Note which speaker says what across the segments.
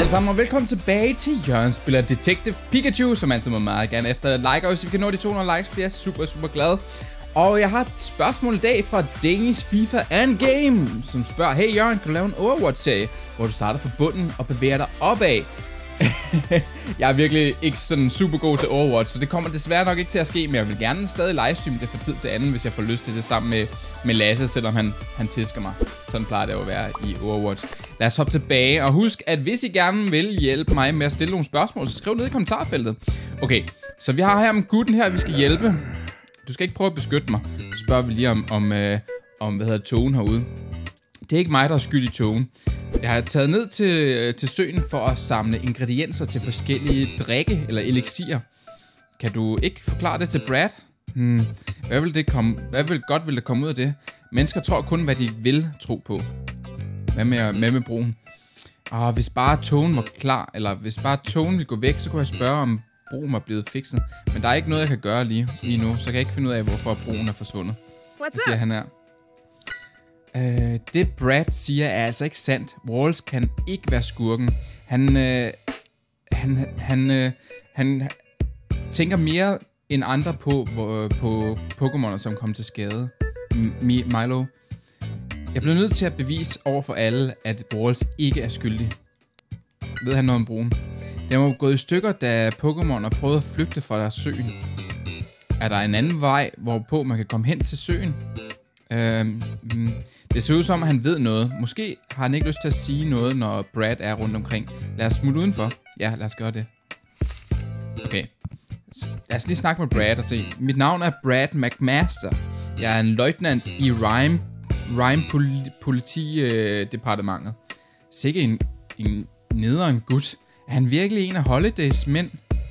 Speaker 1: alle sammen, og velkommen tilbage til Jørgen spiller Detective Pikachu, som altid må meget gerne efter like, og hvis vi kan nå de 200 likes, bliver jeg super glad. Og jeg har et spørgsmål i dag fra Danish FIFA and Game, som spørger: hey Jørgen, kan du lave en Overwatch-serie, hvor du starter fra bunden og bevæger dig opad? Jeg er virkelig ikke sådan super god til Overwatch, så det kommer desværre nok ikke til at ske, men jeg vil gerne stadig livestreame det fra tid til anden, hvis jeg får lyst til det sammen med Lasse, selvom han tisker mig. Sådan plejer det at være i Overwatch. Lad os hoppe tilbage, og husk, at hvis I gerne vil hjælpe mig med at stille nogle spørgsmål, så skriv ned i kommentarfeltet. Okay, så vi har her om gutten her, vi skal hjælpe. Du skal ikke prøve at beskytte mig. Så spørger vi lige om hvad hedder togen herude. Det er ikke mig, der er skyld i togen. Jeg har taget ned til søen for at samle ingredienser til forskellige drikke eller elixier. Kan du ikke forklare det til Brad? Hvad vil der komme ud af det? Mennesker tror kun, hvad de vil tro på. Hvad med broen? Hvis bare togen var klar, eller hvis bare togen ville gå væk, så kunne jeg spørge, om broen var blevet fikset. Men der er ikke noget, jeg kan gøre lige nu, så kan jeg ikke finde ud af, hvorfor broen er forsvundet. Hvad siger han her? Det Brad siger er altså ikke sandt. Walls kan ikke være skurken. Han tænker mere end andre på Pokémoner, som kom til skade. Milo. Jeg bliver nødt til at bevise over for alle, at Walls ikke er skyldig. Ved han noget om broen? Den var gået i stykker, da Pokémoner prøvede at flygte fra søen. Er der en anden vej, hvorpå man kan komme hen til søen? Det ser ud som, at han ved noget. Måske har han ikke lyst til at sige noget, når Brad er rundt omkring. Lad os smutte udenfor. Ja, lad os gøre det. Okay. Lad os lige snakke med Brad og se. Mit navn er Brad McMaster. Jeg er en løjtnant i Rhyme politidepartementet. Sikke en nederen gut. Er han virkelig en af Holidays mænd?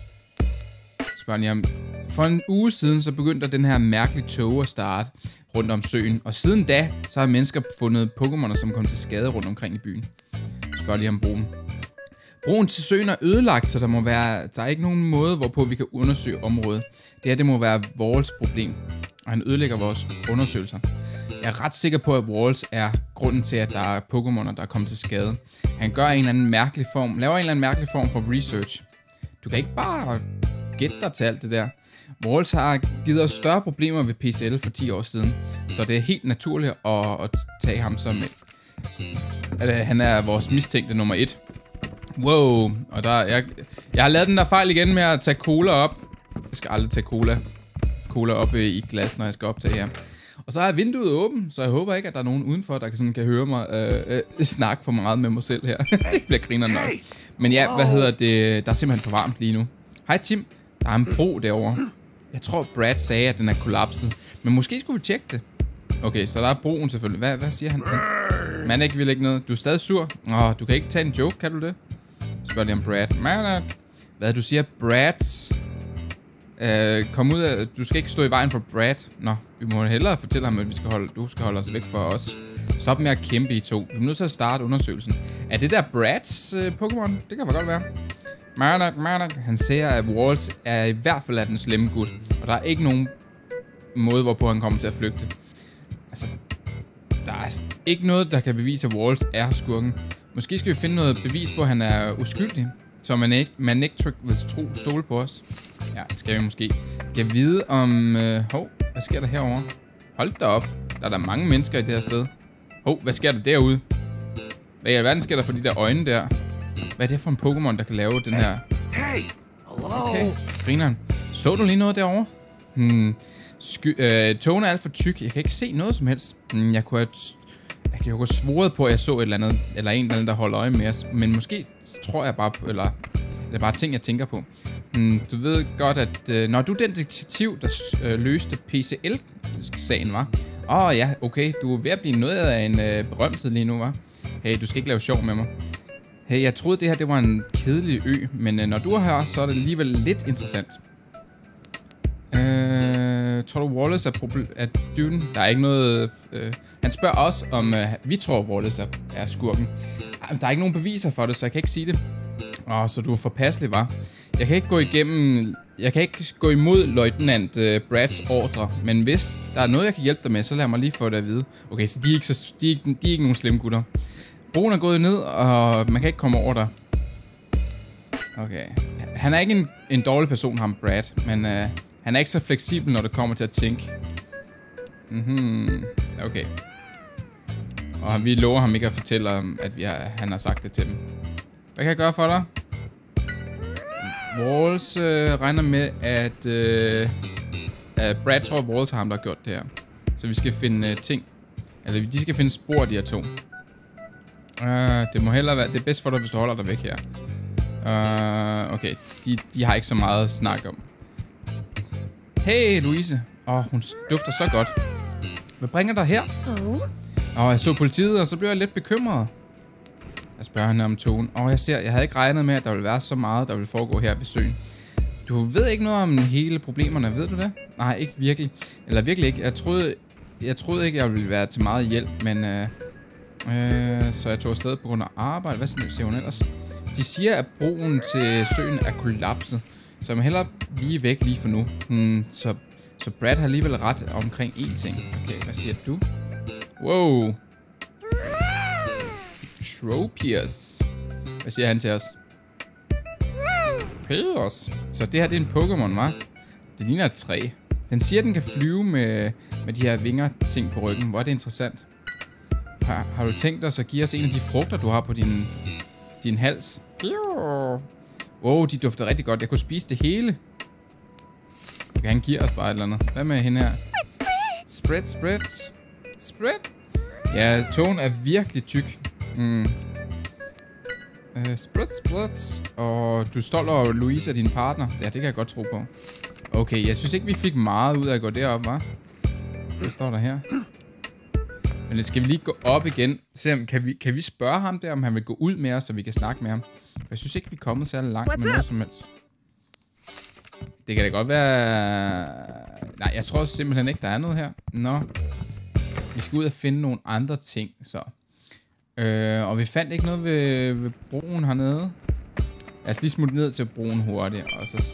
Speaker 1: Spørger jeg om. For en uge siden, så begyndte den her mærkelige tog at starte rundt om søen. Og siden da, så har mennesker fundet Pokémoner, som kom til skade rundt omkring i byen. Spørger lige om broen. Broen til søen er ødelagt, så der er ikke nogen måde, hvorpå vi kan undersøge området. Det må være Walls problem, og han ødelægger vores undersøgelser. Jeg er ret sikker på, at Walls er grunden til, at der er Pokémoner, der er kommet til skade. Han gør laver en eller anden mærkelig form for research. Du kan ikke bare gætte dig til alt det der. Walls har givet os større problemer ved PCL for 10 år siden, så det er helt naturligt at tage ham som han er vores mistænkte nummer 1. Wow, og jeg har lavet den der fejl igen med at tage cola op. Jeg skal aldrig tage cola op i glas, når jeg skal optage her. Og så har jeg vinduet åbent, så jeg håber ikke, at der er nogen udenfor, der kan høre mig snakke for meget med mig selv her. Det bliver grinerne nok. Men ja, der er simpelthen for varmt lige nu. Hej Tim, der er en bro derovre. Jeg tror, Brad sagde, at den er kollapset. Men måske skulle vi tjekke det. Okay, så der er broen selvfølgelig. Hvad siger han? Manik vil ikke noget. Du er stadig sur. Du kan ikke tage en joke, kan du det? Spørger lige om Brad. Manik. Hvad du siger? Brad? Kom ud af... Du skal ikke stå i vejen for Brad. Nå, vi må hellere fortælle ham, at du skal holde os væk fra os. Stop med at kæmpe i to. Vi er nødt til at starte undersøgelsen. Er det der Brads Pokémon? Det kan godt være. Manik. Han siger, at Walls er i hvert fald af den slemme gut. Og der er ikke nogen måde, hvorpå han kommer til at flygte. Altså, der er ikke noget, der kan bevise, at Walls er skurken. Måske skal vi finde noget bevis på, at han er uskyldig. Så man ikke vil stole på os. Ja, det skal vi måske. Kan vide om... hvad sker der herovre? Hold da op. Der er der mange mennesker i det her sted. Hvad sker der derude? Hvad i alverden sker der for de der øjne der? Hvad er det for en Pokémon, der kan lave den her?
Speaker 2: Hey! Hello!
Speaker 1: Okay, grineren. Så du lige noget derovre? Togen er alt for tyk. Jeg kan ikke se noget som helst. Jeg kunne have svoret på, at jeg så et eller andet, eller en eller anden, der holder øje med os. Men måske tror jeg bare på, eller det er bare ting, jeg tænker på. Du ved godt, at når du er den detektiv, der løste PCL-sagen, var. Ja, okay. Du er ved at blive noget af en berømthed lige nu, var. Hey, du skal ikke lave sjov med mig. Hey, jeg troede, det her var en kedelig ø, men når du er her, så er det alligevel lidt interessant. Tror du, Wallace er dyven? Der er ikke noget... Han spørger os, om vi tror, Wallace er skurken. Der er ikke nogen beviser for det, så jeg kan ikke sige det. Så du er forpasselig, hva'? Jeg kan ikke gå imod løjtnant Brads ordre, men hvis der er noget, jeg kan hjælpe dig med, så lad mig lige få det at vide. Okay, så de er ikke nogen slemme gutter. Broen er gået ned, og man kan ikke komme over der. Okay. Han er ikke en dårlig person, ham Brad, men han er ikke så fleksibel, når det kommer til at tænke. Okay. Og vi lover ham ikke at fortælle om, at han har sagt det til dem. Hvad kan jeg gøre for dig? Walls regner med, at Brad tror, at Walls har ham, der har gjort det her. Så vi skal finde ting. Eller de skal finde spor, de her to. Det må hellere være... Det er bedst for dig, hvis du holder dig væk her. Okay. De har ikke så meget at snakke om. Hey, Louise. Hun dufter så godt. Hvad bringer dig her? Jeg så politiet, og så blev jeg lidt bekymret. Jeg spørger hende om togen. Jeg havde ikke regnet med, at der ville være så meget, der ville foregå her ved søen. Du ved ikke noget om hele problemerne, ved du det? Nej, ikke virkelig. Eller virkelig ikke. Jeg troede ikke, jeg ville være til meget hjælp, men... så jeg tog afsted på grund af arbejde. Hvad siger hun ellers? De siger, at broen til søen er kollapset. Så jeg må hellere lige væk lige for nu. Så Brad har alligevel ret omkring én ting. Okay, hvad siger du? Wow. Tropius. Hvad siger han til os? Tropius. Så det her, det er en Pokémon, hva'? Det ligner et træ. Den siger, at den kan flyve med de her vinger-ting på ryggen. Hvor er det interessant. Har du tænkt dig at give os en af de frugter, du har på din hals? Wow, de dufter rigtig godt. Jeg kunne spise det hele. Okay, han giver os bare et eller andet. Hvad med hende her? Spread. Ja, togen er virkelig tyk. Spread. Og du stolt over Louise og din partner. Ja, det kan jeg godt tro på. Okay, jeg synes ikke, vi fik meget ud af at gå derop, hva'? Hvad står der her? Men skal vi lige gå op igen? Kan vi spørge ham der, om han vil gå ud med os, så vi kan snakke med ham? Jeg synes ikke, vi er kommet særlig langt med noget som helst. Det kan da godt være... Nej, jeg tror simpelthen ikke, der er noget her. Nå. Vi skal ud og finde nogle andre ting, så. Og vi fandt ikke noget ved broen hernede. Lad os lige smutte ned til broen hurtigt. Og så...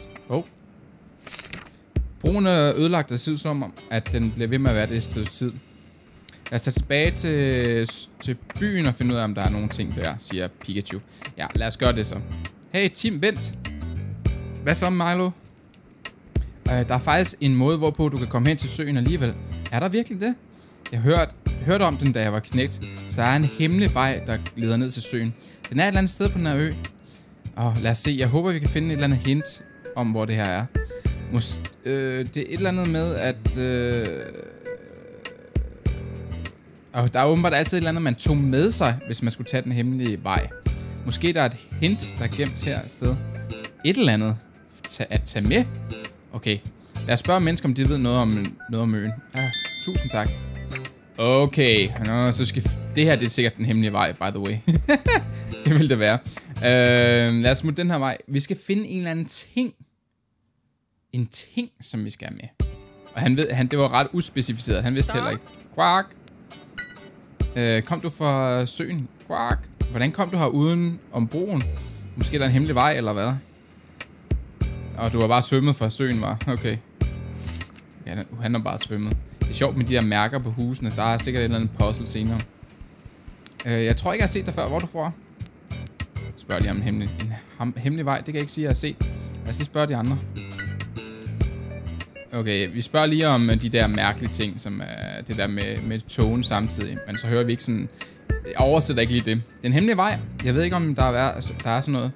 Speaker 1: Broen er ødelagt, og det ser ud som, at den bliver ved med at være det et stykke tid. Lad os tage tilbage til byen og finde ud af, om der er nogle ting der, siger Pikachu. Ja, lad os gøre det så. Hey, Tim, vent. Hvad så, Milo? Der er faktisk en måde, hvorpå du kan komme hen til søen alligevel. Er der virkelig det? Jeg hørte om den, da jeg var knægt. Så der er en hemmelig vej, der leder ned til søen. Den er et eller andet sted på den her ø. Lad os se. Jeg håber, vi kan finde et eller andet hint om, hvor det her er. Det er et eller andet med, at... der er åbenbart altid et eller andet, man tog med sig, hvis man skulle tage den hemmelige vej. Måske der er et hint, der er gemt her et sted. Et eller andet at tage med. Okay. Lad os spørge mennesker, om de ved noget om øen. Tusind tak. Okay. Nå, så skal... Det her, det er sikkert den hemmelige vej, by the way. Det vil det være. Lad os smutte den her vej. Vi skal finde en eller anden ting. En ting, som vi skal have med. Og det var ret uspecificeret. Han vidste heller ikke. Quack. Kom du fra søen? Quack. Hvordan kom du her uden om broen? Måske der er en hemmelig vej, eller hvad? Og du har bare svømmet fra søen, var? Okay. Han har bare svømmet. Det er sjovt med de her mærker på husene. Der er sikkert et eller andet puzzle senere. Jeg tror ikke, jeg har set dig før. Hvor er du fra? Spørger de om en hemmelig vej. Det kan jeg ikke sige, jeg har set. Lad os lige spørge de andre. Okay, vi spørger lige om de der mærkelige ting, som er det der med togen samtidig. Men så hører vi ikke sådan... Jeg oversætter ikke lige det. Den hemmelige vej. Jeg ved ikke, om der er sådan noget.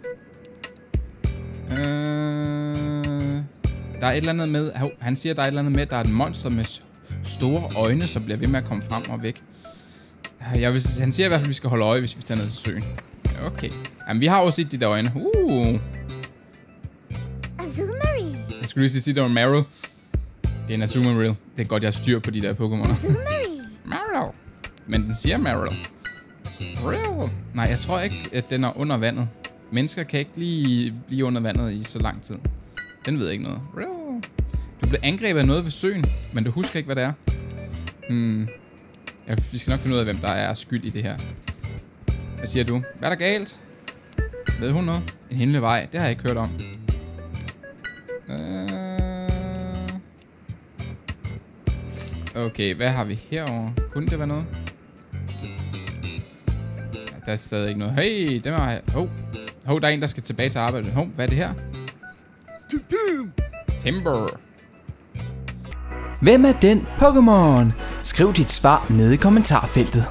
Speaker 1: Der er et eller andet med... Han siger, der er et eller andet med, der er et monster med store øjne, som bliver ved med at komme frem og væk. Han siger i hvert fald, at vi skal holde øje, hvis vi tager ned til søen. Okay. Jamen, vi har også set de der øjne.
Speaker 3: Azumarill.
Speaker 1: Jeg skulle lige sige, det var Marill. Det er en Azumarill. Det er godt, jeg har styr på de der Pokémoner.
Speaker 3: Azumarill.
Speaker 1: Marill. Men den siger Marill. Marill. Nej, jeg tror ikke, at den er under vandet. Mennesker kan ikke blive under vandet i så lang tid. Den ved ikke noget. Marill. Du blev angrebet af noget ved søen, men du husker ikke, hvad det er. Ja, vi skal nok finde ud af, hvem der er skyld i det her. Hvad siger du? Hvad er der galt? Ved hun noget? En hemmelig vej. Det har jeg ikke hørt om. Okay, hvad har vi herovre? Kunne det være noget? Ja, der er stadig ikke noget. Hey, dem har jeg... Hov, der er en, der skal tilbage til arbejde. Hov, hvad er det her? Timber.
Speaker 4: Hvem er den Pokémon? Skriv dit svar nede i kommentarfeltet.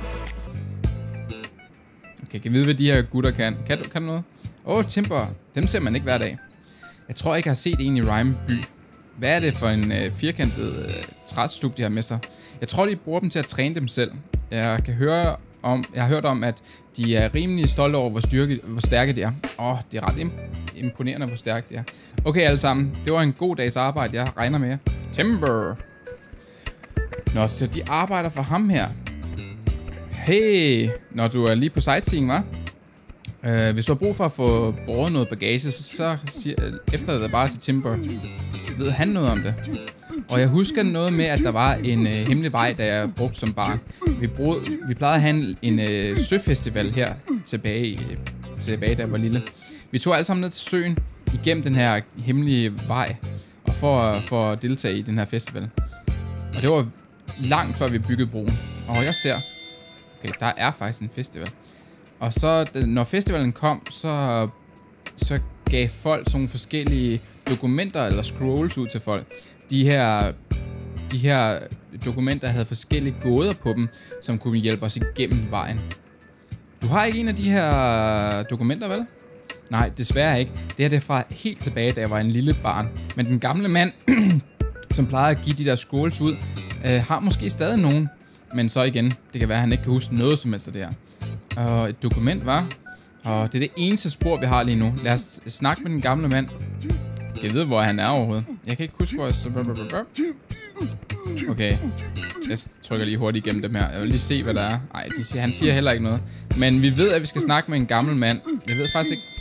Speaker 1: Okay, kan vide, hvad de her gutter kan. Kan du noget? Timber. Dem ser man ikke hver dag. Jeg tror ikke, jeg har set en i Rime by. Hvad er det for en firkantet træstup, de har med sig? Jeg tror, de bruger dem til at træne dem selv. Jeg har hørt om, at de er rimelig stolte over, hvor stærke de er. Det er ret imponerende, hvor stærke de er. Okay, alle sammen. Det var en god dags arbejde, jeg regner med. Timber. Nå, så de arbejder for ham her. Hey, når du er lige på sightseeing, hva'? Hvis du har brug for at få båret noget bagage, så efter det bare til Timber. Ved han noget om det? Og jeg husker noget med, at der var en hemmelig vej, der jeg brugte som barn. Vi plejede at have en søfestival her tilbage, da jeg var lille. Vi tog alle sammen ned til søen igennem den her hemmelige vej, og for at deltage i den her festival. Og det var langt før vi byggede broen. Og jeg ser, okay, der er faktisk en festival. Og så, når festivalen kom, så gav folk sådan nogle forskellige dokumenter eller scrolls ud til folk. De her dokumenter havde forskellige gåder på dem, som kunne hjælpe os igennem vejen. Du har ikke en af de her dokumenter, vel? Nej, desværre ikke. Det er fra helt tilbage, da jeg var en lille barn. Men den gamle mand, som plejede at give de der scrolls ud, har måske stadig nogen. Men så igen, det kan være, at han ikke kan huske noget som helst af det her. Og et dokument var, og det er det eneste spor, vi har lige nu. Lad os snakke med den gamle mand. Jeg ved, hvor han er overhovedet. Jeg kan ikke huske, hvor jeg... Okay. Jeg trykker lige hurtigt igennem dem her. Jeg vil lige se, hvad der er. Ej, han siger heller ikke noget. Men vi ved, at vi skal snakke med en gammel mand. Jeg ved faktisk ikke...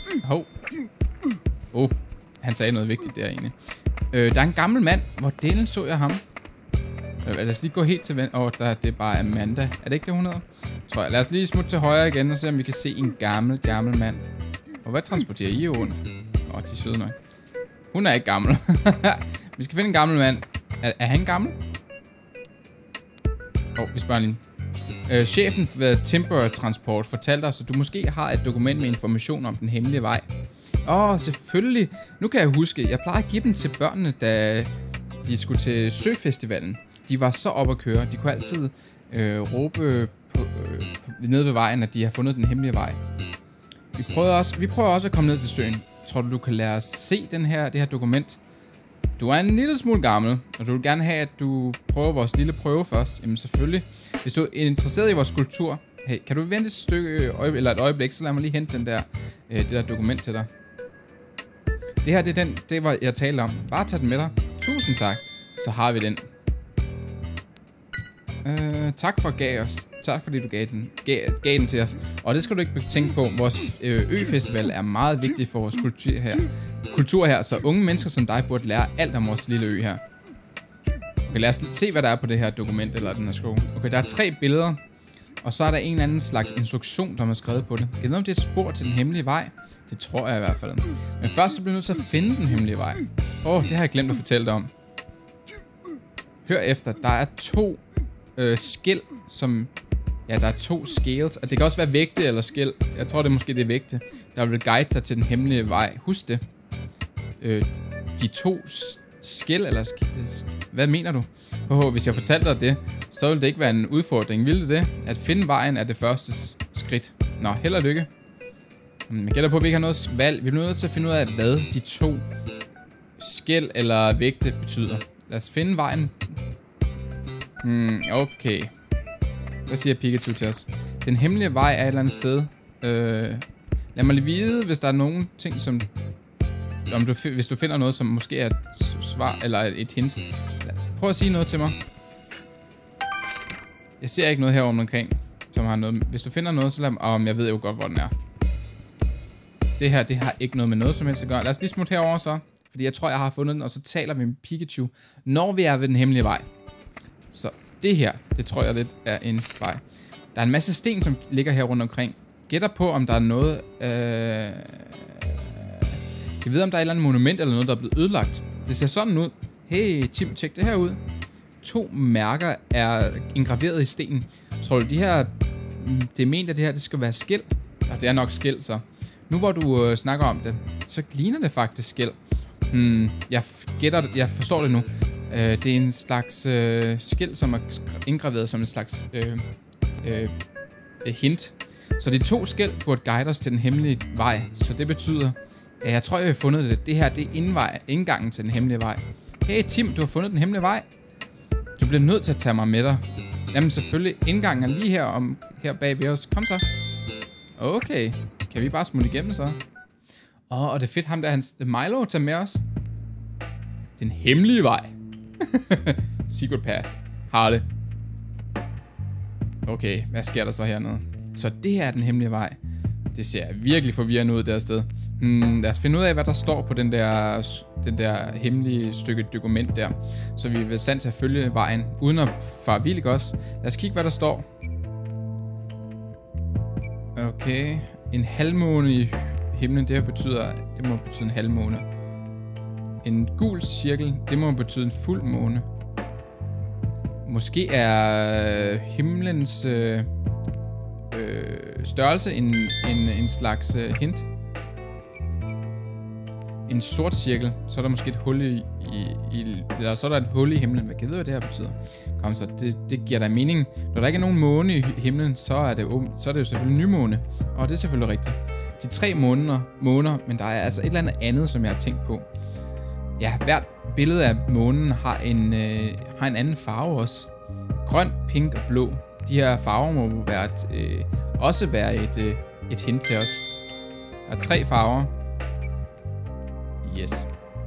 Speaker 1: Han sagde noget vigtigt der egentlig. Der er en gammel mand. Hvor delen så jeg ham? Lad os lige gå helt til venstre. Det er bare Amanda. Er det ikke det, hun hedder? Tror jeg. Lad os lige smutte til højre igen og se, om vi kan se en gammel mand. Og hvad transporterer I rundt? De er søde nok. Hun er ikke gammel. Vi skal finde en gammel mand. Er han gammel? Vi spørger lige. Chefen ved Timber Transport fortalte os, at du måske har et dokument med information om den hemmelige vej. Selvfølgelig. Nu kan jeg huske, jeg plejer at give dem til børnene, da de skulle til søfestivalen. De var så op at køre. De kunne altid råbe nede ved vejen, at de har fundet den hemmelige vej. Vi prøver også at komme ned til søen. Tror du kan lade os se det her dokument? Du er en lille smule gammel, og du vil gerne have, at du prøver vores lille prøve først. Jamen selvfølgelig. Hvis du er interesseret i vores kultur, hey, kan du vente et øjeblik, så lad mig lige hente det der dokument til dig. Det her, det var jeg talte om. Bare tag den med dig. Tusind tak. Så har vi den. Tak fordi du gav den til os. Og det skal du ikke tænke på. Vores øfestival er meget vigtig for vores kultur her. Så unge mennesker som dig burde lære alt om vores lille ø her. Okay, lad os se, hvad der er på det her dokument eller den her skole. Okay, der er 3 billeder. Og så er der en eller anden slags instruktion, der er skrevet på det. Jeg ved, om det er et spor til den hemmelige vej. Det tror jeg i hvert fald. Men først så bliver vi nødt til at finde den hemmelige vej. Det har jeg glemt at fortælle dig om. Hør efter. Der er 2 skæl, som... Ja, der er 2 scales. Og det kan også være vægte eller skæl. Jeg tror, det er måske det vægte, der vil guide dig til den hemmelige vej. Husk det. De 2 skæl eller... Hvad mener du? Hvis jeg fortalte dig det, så ville det ikke være en udfordring. Ville det? At finde vejen er det første skridt. Nå, held og lykke. Jeg gætter på, at vi ikke har noget valg. Vi er nødt til at finde ud af, hvad de 2 skæl eller vægte betyder. Lad os finde vejen. Okay. Hvad siger Pikachu til os? Den hemmelige vej er et eller andet sted. Lad mig lige vide, hvis der er nogen ting, som... Hvis du finder noget, som måske er et svar, eller et hint. Prøv at sige noget til mig. Jeg ser ikke noget herovre omkring, som har noget... Hvis du finder noget, så lad mig... jeg ved jo godt, hvor den er. Det her, det har ikke noget med noget som helst at gøre. Lad os lige smutte herover så. Fordi jeg tror, jeg har fundet den, og så taler vi med Pikachu, når vi er ved den hemmelige vej. Så det her, det tror jeg lidt er en vej. Der er en masse sten, som ligger her rundt omkring. Gætter på, om der er noget... Jeg ved, om der er et eller andet monument eller noget, der er blevet ødelagt. Det ser sådan ud. Hey, Tim, tjek det her ud. 2 mærker er engraveret i stenen. Tror du, det er ment, at det her det skal være skæld? Altså, det er nok skæld, så. Nu hvor du snakker om det, så ligner det faktisk skæld. Jeg forstår det nu. Det er en slags skæld, som er indgraveret som en slags hint. Så de 2 skæld burde guide os til den hemmelige vej. Så det betyder, at jeg tror, jeg har fundet det. Det her, det er indgangen til den hemmelige vej. Hey Tim, du har fundet den hemmelige vej. Du bliver nødt til at tage mig med dig. Jamen selvfølgelig, indgangen er lige her bag ved os. Kom så. Okay. Kan vi bare smutte igennem så? Og det er fedt, ham der, Milo tager med os. Den hemmelige vej. Secret path. Har det. Okay, hvad sker der så hernede? Så det er den hemmelige vej. Det ser virkelig forvirrende ud der sted. Lad os finde ud af, hvad der står på den der hemmelige stykke dokument der. Så vi er vel sandt til at følge vejen, uden at fare vildt også. Lad os kigge, hvad der står. Okay. En halvmåne i himlen, det må betyde en halvmåne. En gul cirkel, det må betyde en fuld måne. Måske er himlens størrelse en slags hint. En sort cirkel, så er der måske et hul så er der et hul i himlen. Hvad kan det det her betyder? Kom så, det giver dig mening. Når der ikke er nogen måne i himlen, så er det jo selvfølgelig nymåne. Og det er selvfølgelig rigtigt. De 3 måner, men der er altså et eller andet, som jeg har tænkt på. Ja, hvert billede af månen har en anden farve også. Grøn, pink og blå. De her farver må også være et hint til os. Der er 3 farver. Yes.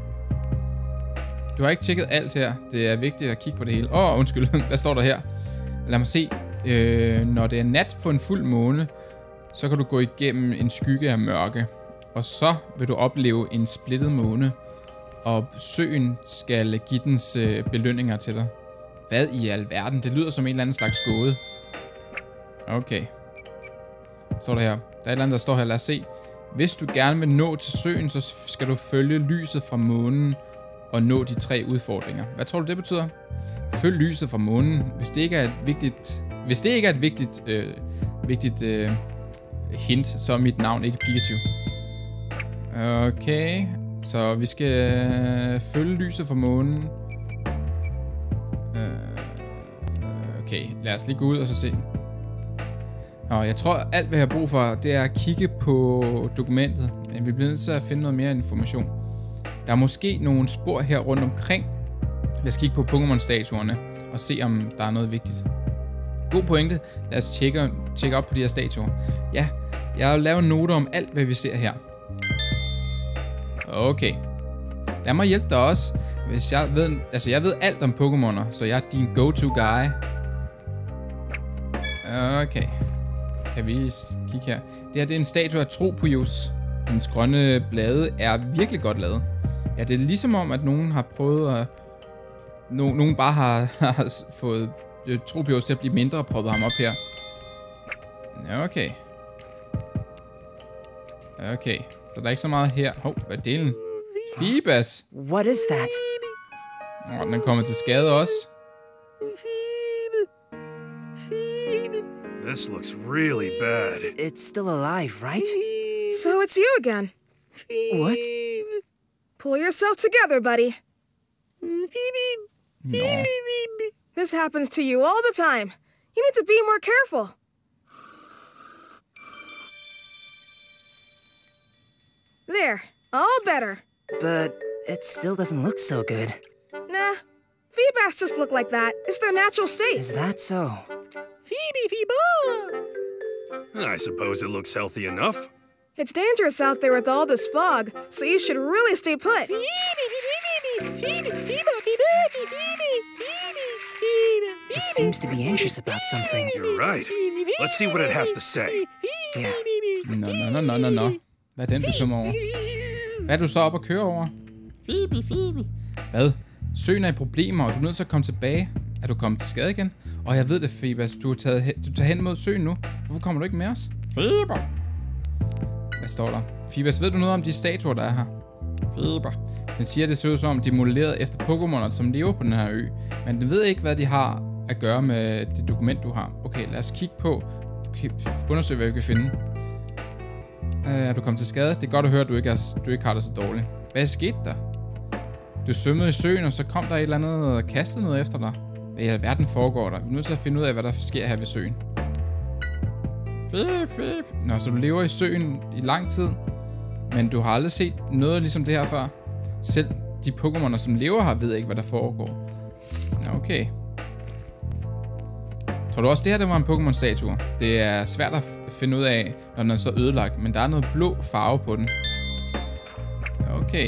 Speaker 1: Du har ikke tjekket alt her. Det er vigtigt at kigge på det hele. Undskyld. Hvad står der her? Lad mig se. Når det er nat for en fuld måne, så kan du gå igennem en skygge af mørke. Og så vil du opleve en splittet måne. Og søen skal give dens belønninger til dig. Hvad i alverden? Det lyder som en eller anden slags gåde. Okay. Så er der her. Der er et eller andet, der står her. Lad os se. Hvis du gerne vil nå til søen, så skal du følge lyset fra månen og nå de 3 udfordringer. Hvad tror du, det betyder? Følg lyset fra månen. Hvis det ikke er et vigtigt hint, så er mit navn ikke Pikachu. Okay. Så vi skal følge lyset fra månen. Okay, lad os lige gå ud og så se. Og jeg tror, alt hvad jeg har brug for, det er at kigge på dokumentet. Men vi bliver nødt til at finde noget mere information. Der er måske nogle spor her rundt omkring. Lad os kigge på Pokémon-statuerne og se, om der er noget vigtigt. God pointe. Lad os tjekke op på de her statuer. Ja, jeg har lavet noter om alt, hvad vi ser her. Okay. Lad mig hjælpe dig også. Hvis jeg ved alt om Pokémoner, så jeg er din go-to-guy. Okay. Kan vi kigge her. Det her det er en statue af Tropius. Hendes grønne blade er virkelig godt lavet. Ja, det er ligesom om, at nogen har prøvet at... Nogen bare har fået Tropius til at blive mindre og proppet ham op her. Okay. Okay, så der er ikke så meget her. Hvad er delen? Phoebus!
Speaker 4: What is that?
Speaker 1: Den kommer til skade også.
Speaker 2: This looks really bad.
Speaker 4: It's still alive, right?
Speaker 5: So it's you again.
Speaker 4: What?
Speaker 5: Pull yourself together, buddy.
Speaker 1: Nå.
Speaker 5: This happens to you all the time. You need to be more careful. There, all better.
Speaker 4: But it still doesn't look so good.
Speaker 5: Nah, Feebas just look like that. It's their natural state.
Speaker 4: Is that so?
Speaker 2: I suppose it looks healthy enough.
Speaker 5: It's dangerous out there with all this fog, so you should really stay put.
Speaker 4: It seems to be anxious about something.
Speaker 2: You're right. Let's see what it has to say.
Speaker 4: Yeah.
Speaker 1: Nå. Hvad er den bekymret over? Hvad er du så op og køre over? Phoebe. Hvad? Søen er i problemer, og du er nødt til at komme tilbage. Er du kommet til skade igen? Og jeg ved det, Phoebus. Du tager hen mod søen nu. Hvorfor kommer du ikke med os? Phoebe. Hvad står der? Phoebus, ved du noget om de statuer, der er her? Phoebe. Den siger, at det ser ud som om, de er modelleret efter Pokémoner, som lever på den her ø. Men den ved ikke, hvad de har at gøre med det dokument, du har. Okay, lad os kigge på. Okay, undersøge, hvad vi kan finde. Er du kommet til skade? Det er godt at høre, at du ikke har det så dårligt. Hvad skete der? Du svømmede i søen, og så kom der et eller andet og kastede noget efter dig. Hvad i alverden foregår der? Vi er nødt til at finde ud af, hvad der sker her ved søen. Fip. Nå, så du lever i søen i lang tid, men du har aldrig set noget ligesom det her før. Selv de Pokémoner, som lever her, ved ikke, hvad der foregår. Nå, okay. Tror du også, det her det var en Pokémon-statue? Det er svært at finde ud af, når den er så ødelagt, men der er noget blå farve på den. Okay.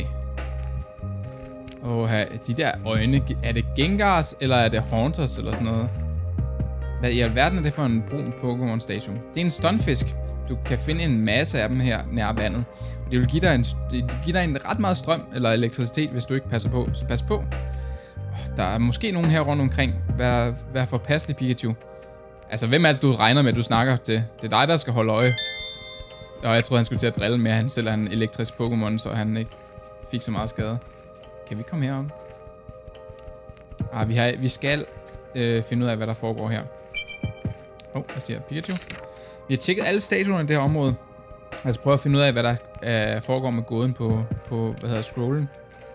Speaker 1: De der øjne, er det Gengars, eller er det Haunters, eller sådan noget? Hvad i alverden er det for en brun Pokémon-statue? Det er en stunfisk. Du kan finde en masse af dem her nær vandet. Og det vil give dig en ret meget strøm, eller elektricitet, hvis du ikke passer på. Så pas på. Der er måske nogen her rundt omkring. Vær forpasselig, Pikachu. Altså, hvem er det, du regner med, du snakker til? Det er dig, der skal holde øje. Og jeg troede, han skulle til at drille med, at han selv er en elektrisk Pokémon, så han ikke fik så meget skade. Kan vi komme herop? Vi skal finde ud af, hvad der foregår her. Hvad siger Pikachu? Vi har tjekket alle statuerne i det her område. Altså prøve at finde ud af, hvad der foregår med gåden på hvad hedder scrollen.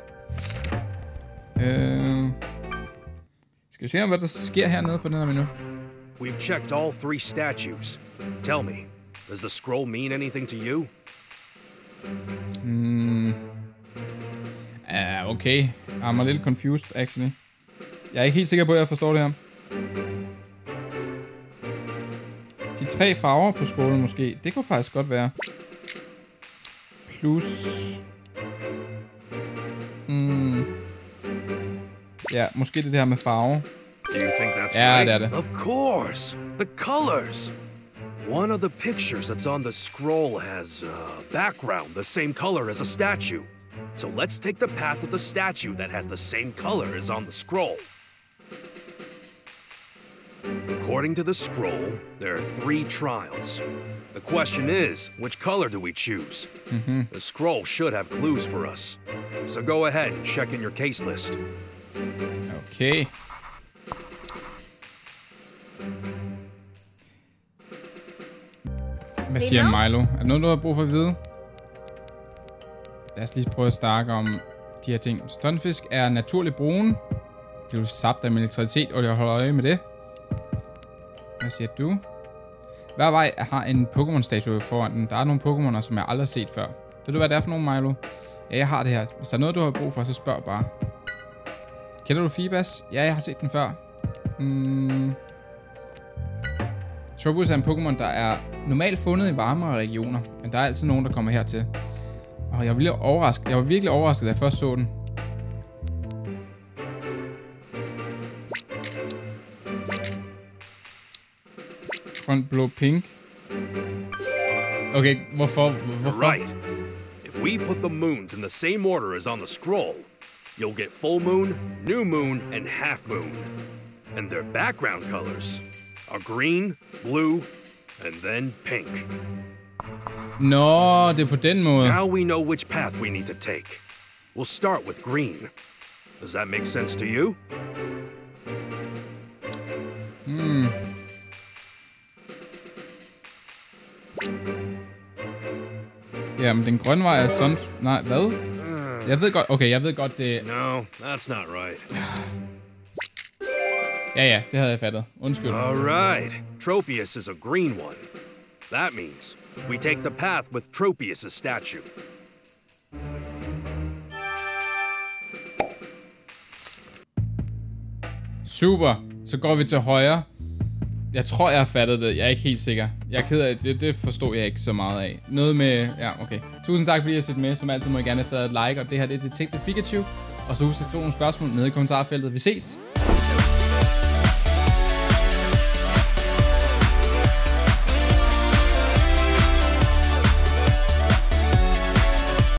Speaker 1: Skal vi se, hvad der sker hernede på den her menu?
Speaker 2: We've checked all 3 statues. Tell me, does the scroll mean anything to you?
Speaker 1: Okay. I'm a little confused, actually. Jeg er ikke helt sikker på, at jeg forstår det her. De 3 farver på scrollen måske. Det kunne faktisk godt være. Plus... Ja, måske det her med farve.
Speaker 2: Do you think that's
Speaker 1: right?
Speaker 2: Det er det. Of course. The colors. One of the pictures that's on the scroll has a background the same color as a statue. So let's take the path of the statue that has the same color as on the scroll. According to the scroll, there are 3 trials. The question is, which color do we choose? The scroll should have clues for us. So go ahead and check in your case list.
Speaker 1: Okay. Hvad siger Milo? Er det noget, du har brug for at vide? Lad os lige prøve at snakke om de her ting. Stunfisk er naturligt brun. Det vil sappe dig med elektricitet, og jeg holder øje med det. Hvad siger du? Hver vej har en Pokémon-statue foran den. Der er nogle Pokémoner, som jeg aldrig har set før. Ved du, hvad det er for nogle, Milo? Ja, jeg har det her. Hvis der er noget, du har brug for, så spørg bare. Kender du Feebas? Ja, jeg har set den før. Tropius er en Pokémon, der er normalt fundet i varmere regioner. Men der er altid nogen, der kommer hertil. Og jeg var virkelig overrasket, da jeg først så den. Grøn, blå, pink. Okay, hvorfor?
Speaker 2: Right. If we put the moons in the same order as on the scroll, you'll get full moon, new moon, and half moon. And their background colors are green, blue, and then pink.
Speaker 1: Nå, det er på den måde.
Speaker 2: Now we know which path we need to take. We'll start with green. Does that make sense to you?
Speaker 1: Ja, men den grønne vej er sådan... Nej, hvad? Jeg ved godt... Okay, jeg ved godt, det...
Speaker 2: No, that's not right.
Speaker 1: Ja, det havde jeg fattet. Undskyld.
Speaker 2: All right. Tropius is a green one. That means we take the path with Tropius' statue.
Speaker 1: Super. Så går vi til højre. Jeg tror, jeg har fattet det. Jeg er ikke helt sikker. Jeg er ked af det forstod jeg ikke så meget af. Noget med... Ja, okay. Tusind tak, fordi I har set med. Som altid må I gerne have et like. Og det her, det er Detective Pikachu. Og så husk at skrive nogle spørgsmål nede i kommentarfeltet. Vi ses!